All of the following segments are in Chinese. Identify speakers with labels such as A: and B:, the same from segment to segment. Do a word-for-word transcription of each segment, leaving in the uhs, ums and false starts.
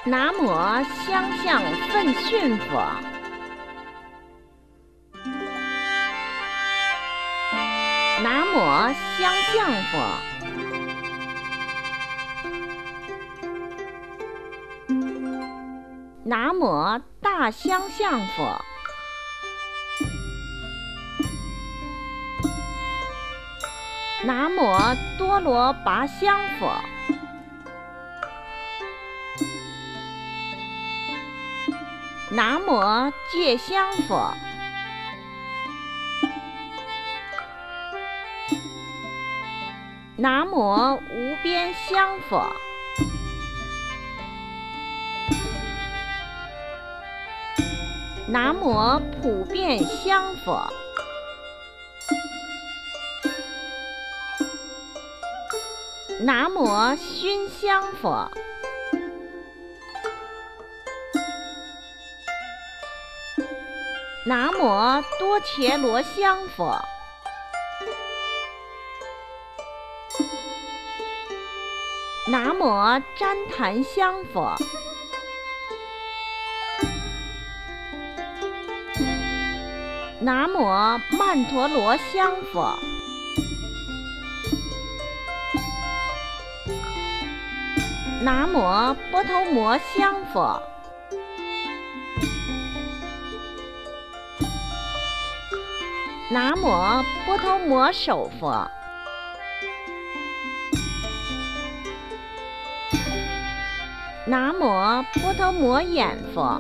A: 南无相向奋训佛，南无相向佛，南无大相向佛，南无多罗拔香佛，南无戒香佛，南无无边香佛，南无普遍香佛，南无熏香佛，南无多伽罗香佛，南无旃檀香佛，南无曼陀罗香佛，南无波头摩香佛，南无波头摩首佛，南无波头摩眼佛，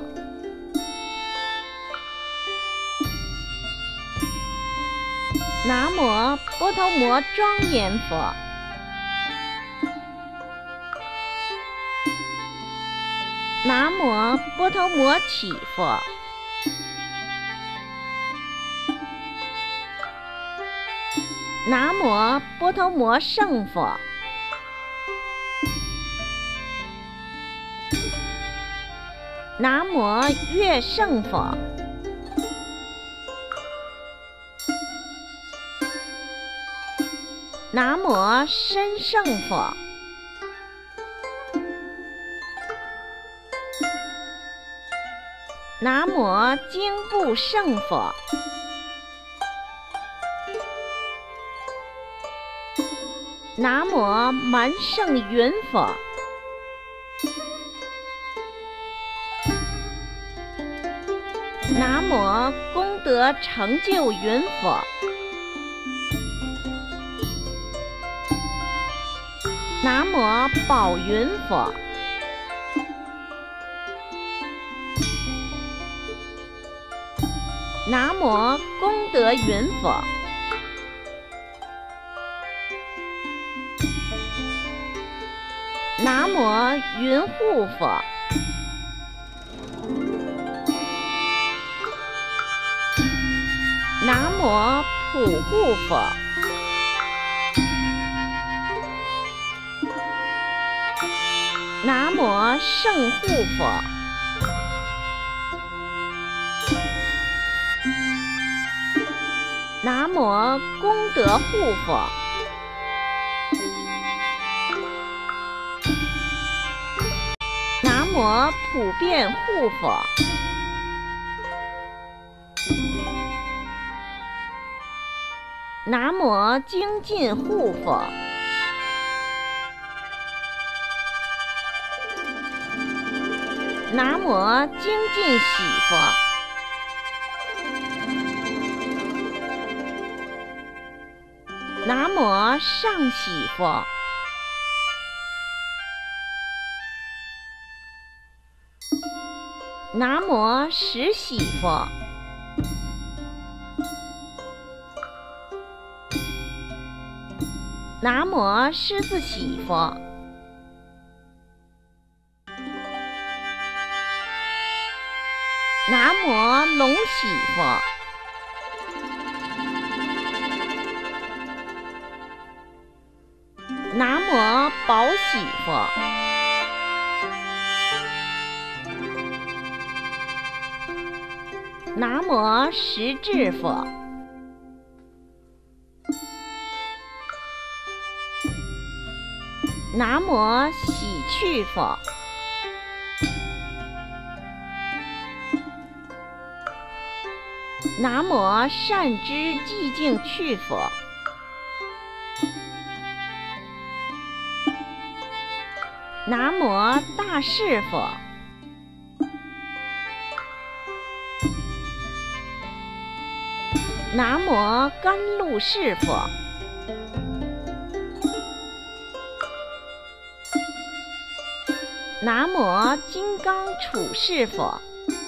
A: 南无波头摩庄严佛，南无波头摩起佛，南无波头摩胜佛，南无乐胜佛，南无身胜佛，南无经部胜佛，南无门胜云佛，南无功德成就云佛，南无宝云佛，南无功德云佛，南无云护佛，南无普护佛，南无圣护佛，南无功德护佛，南无普遍护佛，南无精进护佛，南无精进喜佛，南无上喜佛，南无十喜佛，南无狮子喜佛，南无龙喜佛，南无宝喜佛，南无十智佛，南无喜趣佛， 南无善知寂静去佛。南无大士佛。南无甘露士佛。南无金刚杵示佛。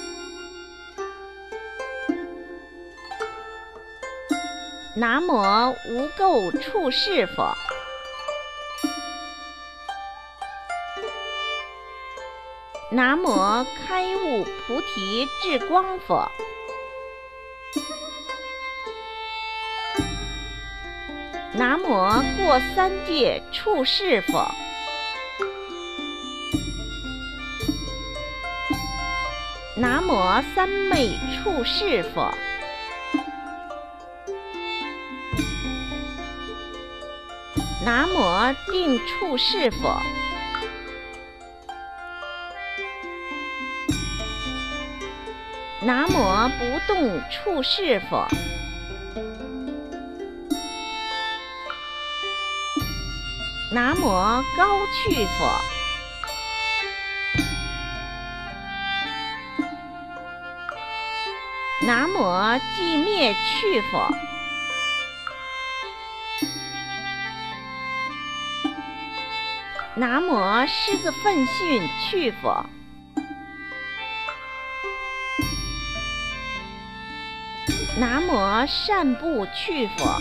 A: 南无无垢处事佛。南无开悟菩提智光佛。南无过三界处事佛。南无三昧处事佛。南无定处事佛。南无不动处事佛。南无高趣佛。南无寂灭趣佛。南无狮子奋训去佛。南无善布去佛。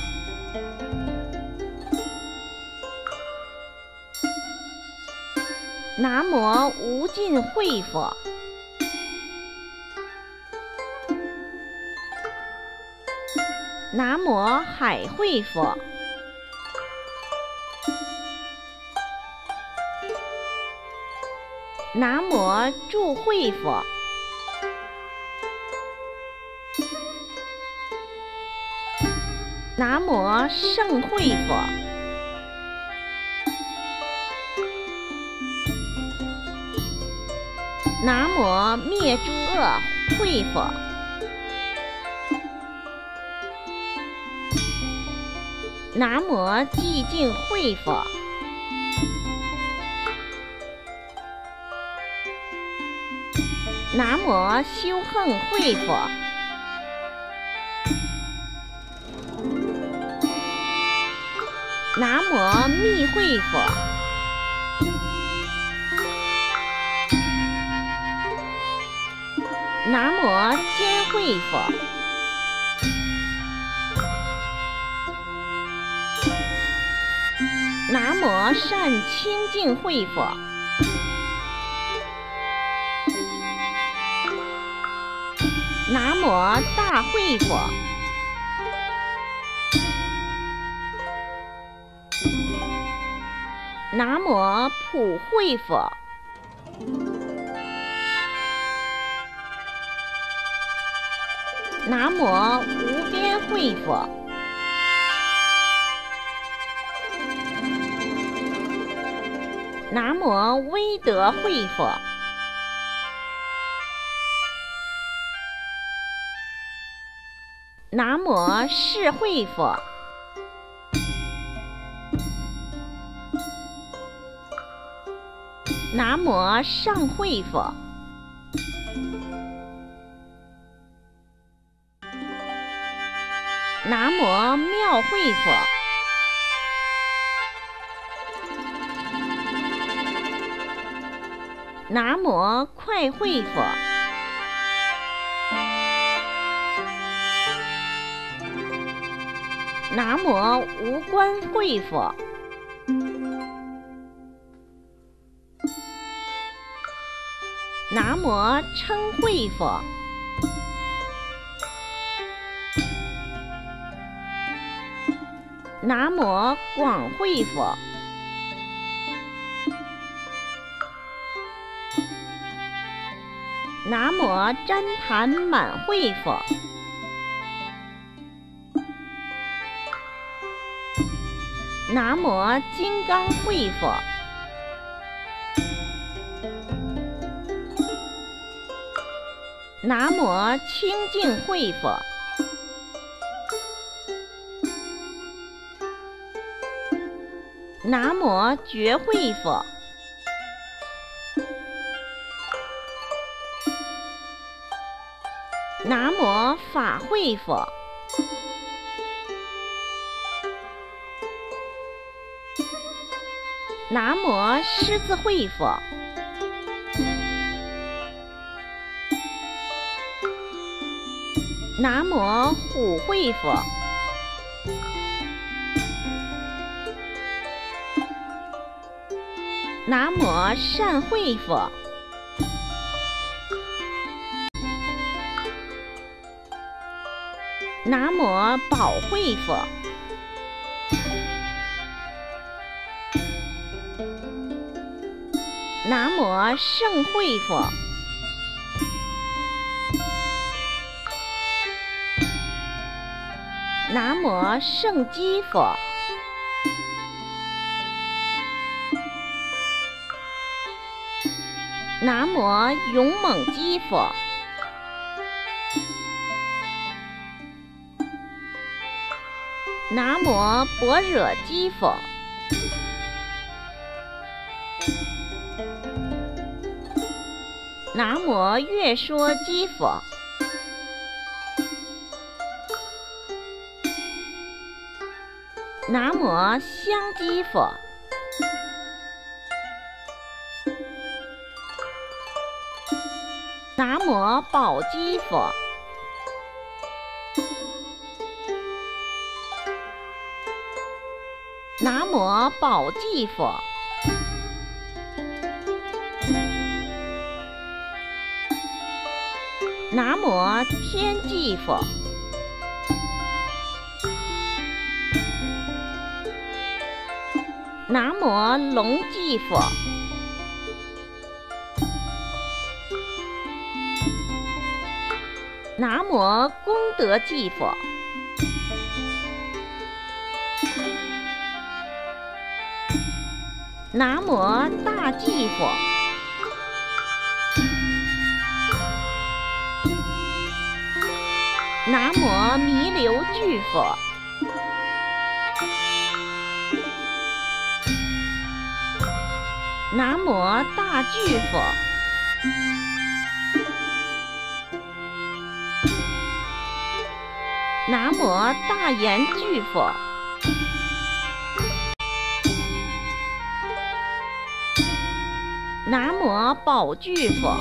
A: 南无无尽慧佛。南无海会佛。南无助慧佛。南无胜慧佛。南无灭诸恶慧佛。南无寂静慧佛。南无修横慧佛。南无密慧佛。南无坚慧佛。南无善清净慧佛。南无大慧佛。南无普慧佛。南无无边慧佛。南无威德慧佛。南无智慧佛。南无上慧佛。南无妙慧佛。南无快慧佛。南无无关慧佛。南无称慧佛。南无广慧佛。南无旃檀满慧佛。南无金刚慧佛。南无清净慧佛。 南无觉慧佛，南无法会佛，南无狮子会佛，南无虎会佛，南无善会佛，南无宝会佛，南无圣会佛，南无圣机佛，南无勇猛机佛，南无般若机佛，南无月说机佛，南无香积佛，南无宝积佛，南无宝济佛，南无天济佛，南无龙济佛，南无功德济佛，南无大济佛，南无弥留具佛，南无大具佛，南无大言具佛，南无宝具佛，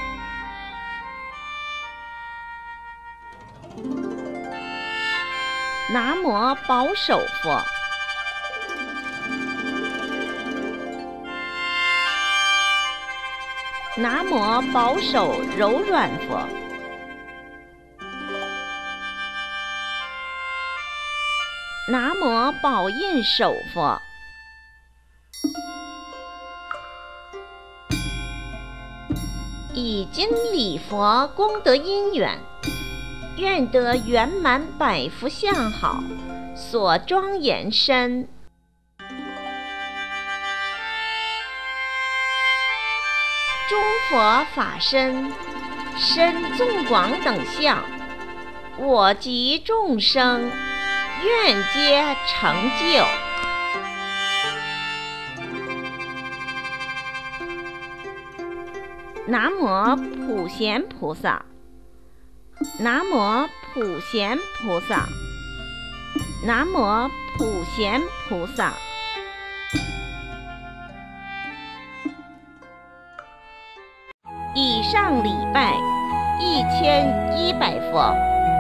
A: 南无保守佛，南无保守柔软佛，南无宝印手佛，已经礼佛功德因缘，愿得圆满百福相好，所庄严身。诸佛法身，身纵广等相，我及众生，愿皆成就。南无普贤菩萨，南无普贤菩萨，南无普贤菩萨。以上礼拜一千一百佛，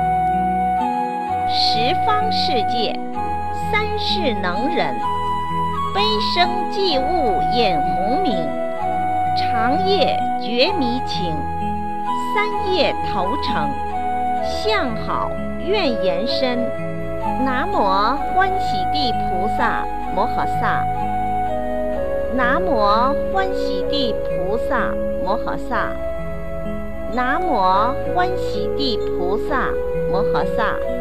A: 十方世界三世能人，悲生济物眼红明，长夜觉迷情，三业投成，相好愿延伸。南无欢喜地菩萨摩诃萨，南无欢喜地菩萨摩诃萨，南无欢喜地菩萨摩诃萨。